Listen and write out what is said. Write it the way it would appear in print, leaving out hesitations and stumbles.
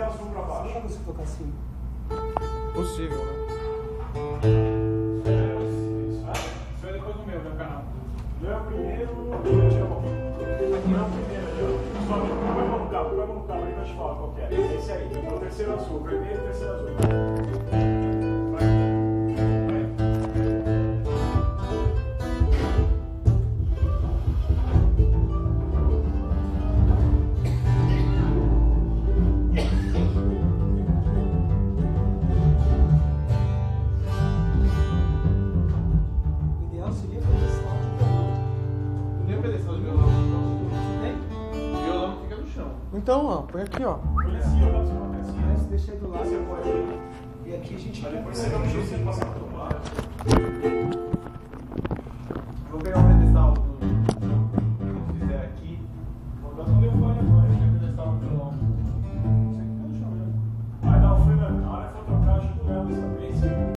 terceiro azul pra baixo. Não consigo tocar assim. Possível, né? Isso é depois do meu canal. Meu primeiro. Tira a mão. Não, primeiro ali, ó. Sobe, põe a mão no cabo aí que eu te falo qual que é. Esse aí. É o terceiro azul. Primeiro e terceiro azul. Então, ó, põe aqui, ó. Deixa aí do lado. E aqui a gente vai. Depois você dá um jeito de passar pro lado. Vou pegar o